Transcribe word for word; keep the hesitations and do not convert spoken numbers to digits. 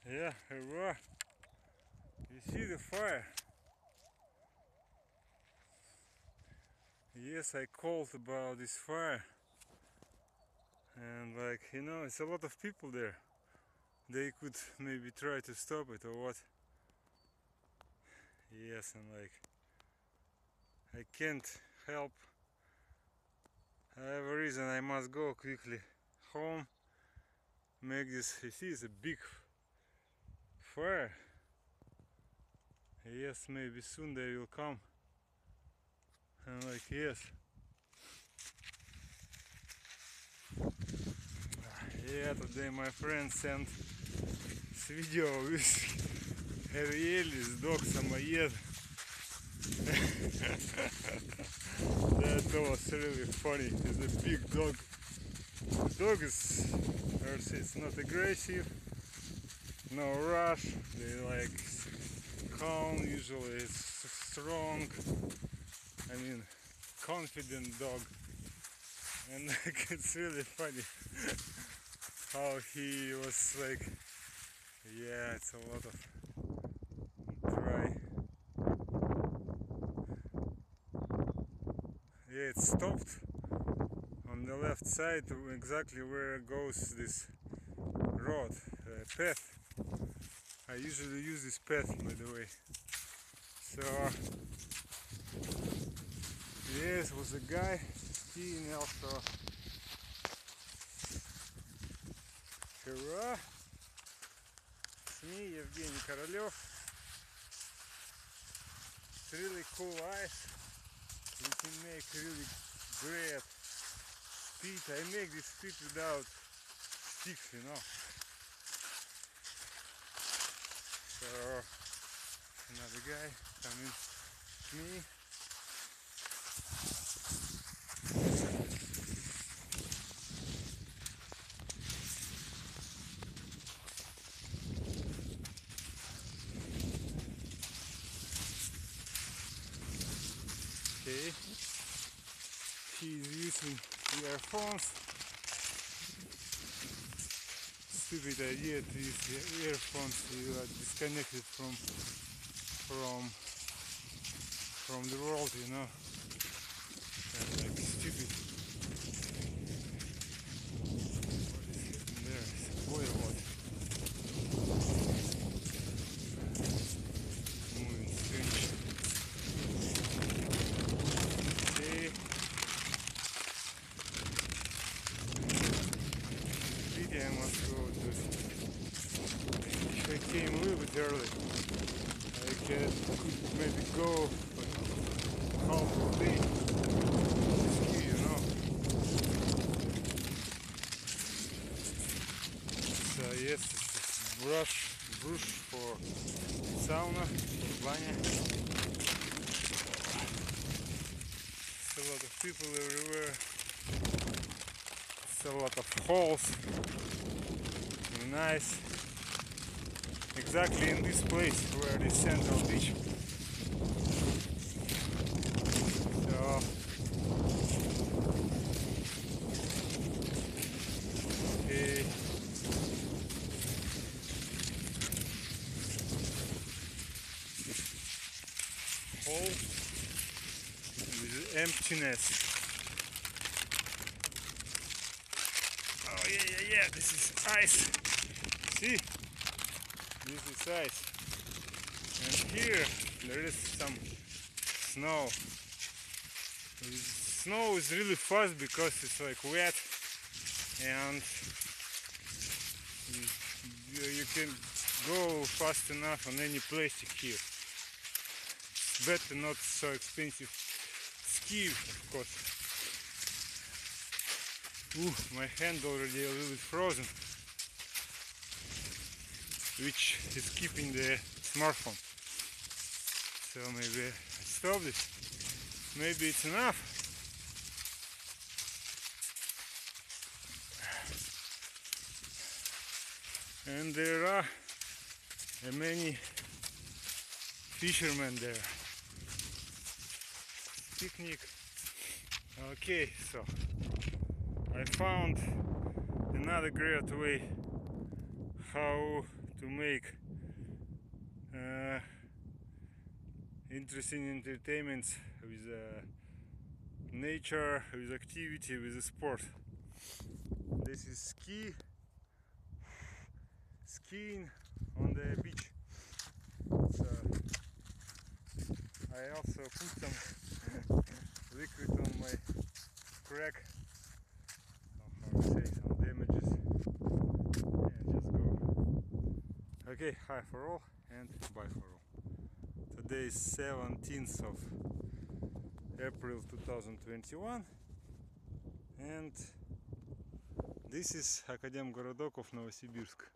Yeah, here we are. You see the fire? Yes, I called about this fire. And like, you know, it's a lot of people there. They could maybe try to stop it or what. Yes, and like, I can't help. I have a reason, I must go quickly home. Make this, you see, it's a big fire. Yes, maybe soon they will come. And like, yes. Yeah, today my friend sent this video with Ariel, this dog Samoyed. That was really funny. It's a big dog. The dog is, I would say, it's not aggressive, no rush. They like calm. Usually it's strong. I mean, confident dog. And like, it's really funny how he was like, yeah, it's a lot of dry. Yeah, it stopped on the left side, exactly where goes this road, uh, path. I usually use this path, by the way. So, yes, was a guy skiing also. Hurrah! It's me, Evgeny Korolev. It's really cool ice. You can make really great speed. I make this speed without sticks, you know. So another guy coming to me. Okay. He's using earphones. Stupid idea to use earphones. You are disconnected from from from the world, you know. And like stupid. What is happening there? It's a boy or what? Moving strange. Okay. I must go to. If I came a little bit early, I could maybe go like half a day to ski, you know. So yes, it's a brush, brush for sauna, for banya. It's a lot of people everywhere. It's a lot of holes. Nice. Exactly in this place where the central beach. So okay. Hole with emptiness. Oh yeah yeah yeah, this is ice. See? This is ice. And here there is some snow. The snow is really fast because it's like wet, and you, you can go fast enough on any plastic here. It's better not so expensive ski, of course. Ooh, my hand already a little bit frozen, which is keeping the smartphone. So maybe I stop this. Maybe it's enough. And there are many fishermen there. Picnic. Okay, so I found another great way how to make uh, interesting entertainments with uh, nature, with activity, with sport. This is ski skiing on the beach. So I also put some liquid on my crack, or how to say, some damages, and just go. Okay, hi for all and bye for all. Today is seventeenth of April two thousand twenty-one, and this is Akademgorodok of Novosibirsk.